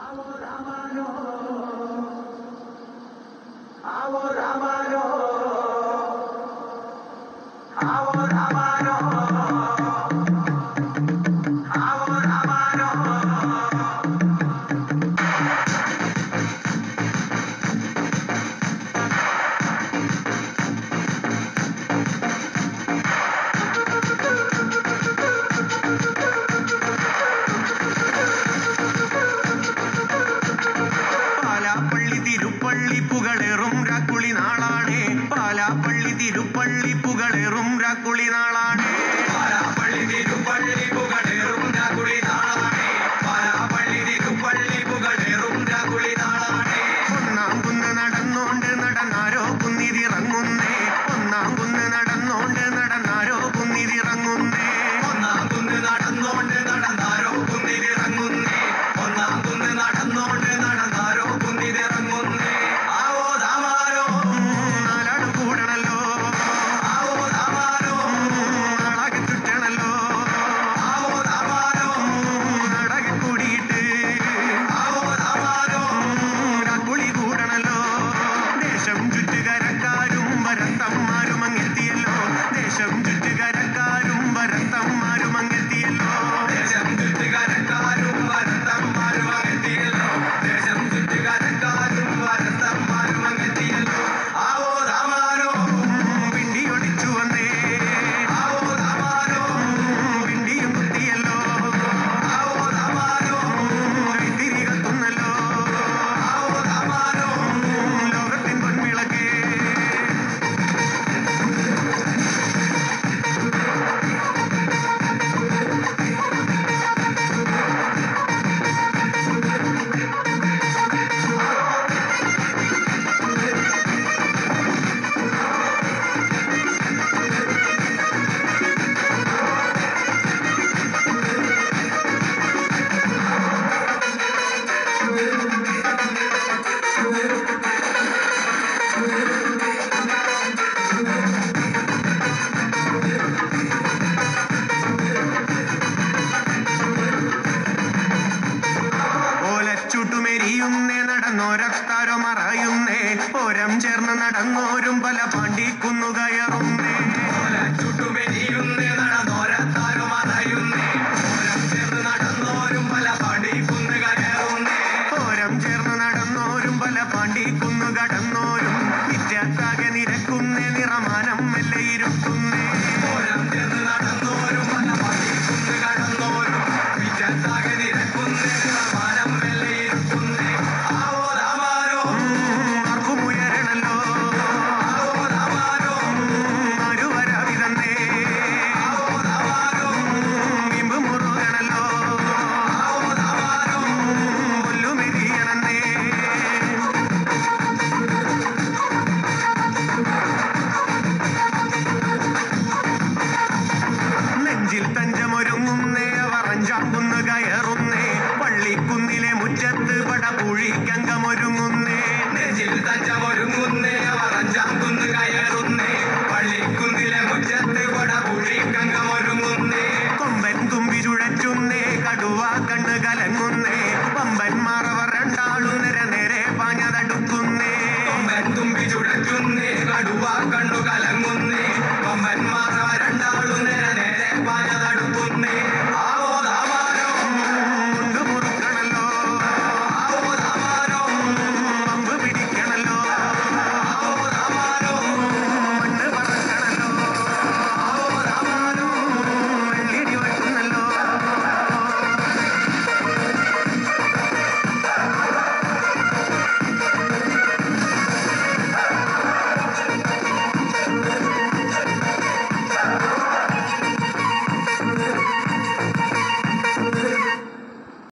palli thirupalli പുകളേറും രാക്കുളി നാളാണ് Palapalli Thiruppally പുകളേറും രാക്കുളി നാളാണ് Palapalli Thiruppally പുകളേറും രാക്കുളി നാളാണ് ഒന്നാം കുന്ന് നടന്നോണ്ട് നടന്നാരോ കുന്നിതിറങ്ങുന്നേ ഒന്നാം കുന്ന് നടന്നോണ്ട് നടന്നാരോ കുന്നിതിറങ്ങുന്നേ ഒന്നാം കുന്ന് നടന്നോണ്ട് നടന്നാരോ കുന്നിതിറങ്ങുന്നേ ഒന്നാം കുന്ന് നടന്നോണ്ട് നടന്നാരോ കുന്നിതിറങ്ങുന്നേ നടന്നോരത്താരോ മറയുന്നേ ഓരം ചേർന്ന് നടന്നോരും പല പാണ്ടിക്കുന്നു കയറുന്നേ ചുട്ടുമെരിയുന്നേ നടന്നോരത്താരോ മറയുന്നേ ഓരം ചേർന്ന് നടന്നോരും പല പാണ്ടിക്കുന്നു കയറുന്നേ ഓരം ചേർന്ന് നടന്നോരും പല പാണ്ടിക്കുന്നു കടന്നോരും വിദ്യാത്താകെ നിരക്കുന്നേ നിറമാനം മെല്ലെ ഇരുക്കുന്നേ ഓരം ചേർന്ന് നടന്നോരും പല പാണ്ടിക്കുന്നു കടന്നോരും വിദ്യാത്താകെ നിരക്കുന്നേ നിറമാനം മെല്ലെ ഇരുക്കുന്നേ പള്ളിക്കുന്നിലെ മുറ്റത്ത് പടപുഴിക്കങ്കമൊരുങ്ങുന്നേ നെഞ്ചിൽ തഞ്ചമൊരുങ്ങുന്നേ അവർ അഞ്ചാം കുന്ന് കയറുന്നേ പള്ളിക്കുന്നിലെ മുറ്റത്ത് പടപുഴിക്കങ്കമൊരുങ്ങുന്നേ കൊമ്പൻ തുമ്പി ചുഴറ്റുന്നേ കടുവ കണ്ണ് കലങ്ങുന്നേ പമ്പന്മാർ